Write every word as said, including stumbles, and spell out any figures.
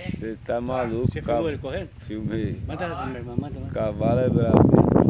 Você tá maluco, Você filmou ele correndo? Filmei. Manda ela pra minha irmã, manda lá. Cavalo é brabo.